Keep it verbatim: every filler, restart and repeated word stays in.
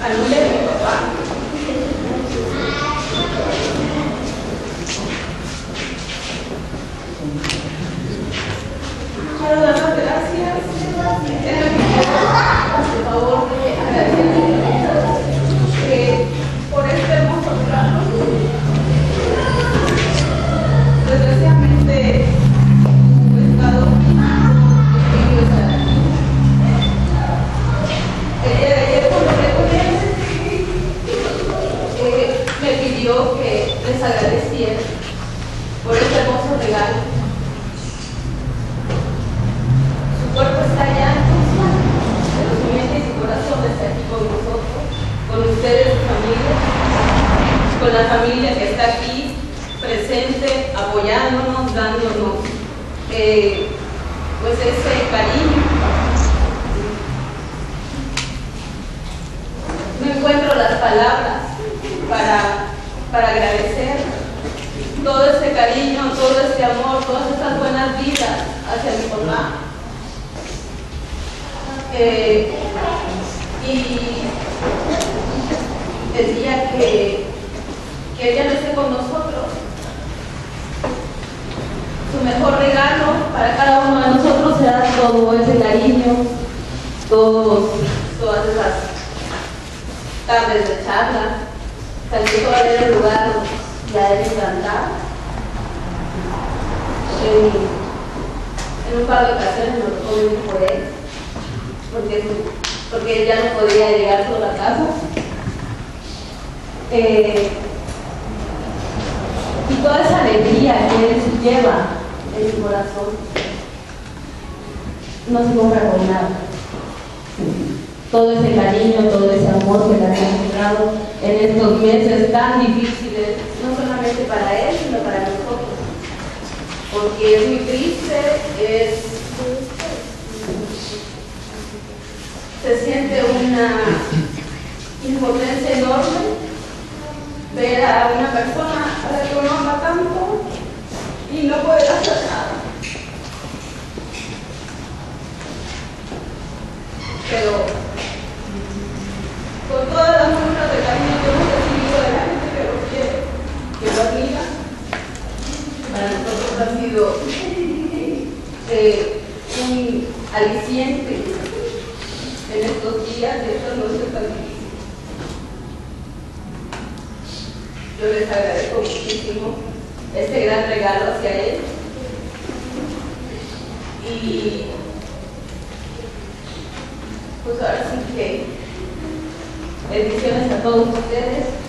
al nombre de mi papá. Quiero dar las gracias, por favor, de agradecerle eh, por este hermoso regalo. Desgraciadamente, su estado físico estar aquí. El día de ayer, cuando hablé con él, eh, me pidió que les agradeciera por este hermoso regalo. Su cuerpo está allá, pero su mente y su corazón está aquí con nosotros, con ustedes, su familia, con la familia que está aquí presente, apoyándonos, dándonos eh, pues ese cariño. No encuentro las palabras para, para agradecer todo ese cariño, todo ese amor, todas esas buenas vidas hacia mi papá. Eh, y el día que, que ella no esté con nosotros, su mejor regalo para cada uno de nosotros será todo ese cariño, todos, todas esas tardes de charla, salir a ver el lugar y a él encantar. En, en un par de ocasiones nos tocó venir por él, porque, porque él ya no podía llegar solo a casa. Eh, y toda esa alegría que él lleva en su corazón no se compra con nada. Todo ese cariño, todo ese amor que le han mostrado en estos meses tan difíciles, no solamente para él, sino para nosotros. Porque es muy triste, es, se siente una impotencia enorme ver a una persona a la que uno ama tanto y no poder hacer nada. Pero con todas las muestras de cariño que hemos recibido de la gente que lo quiere, que lo admira, para nosotros ha sido eh, un aliciente en estos días y estas noches tan difíciles. Yo les agradezco muchísimo este gran regalo hacia él y pues ahora sí que bendiciones a todos ustedes.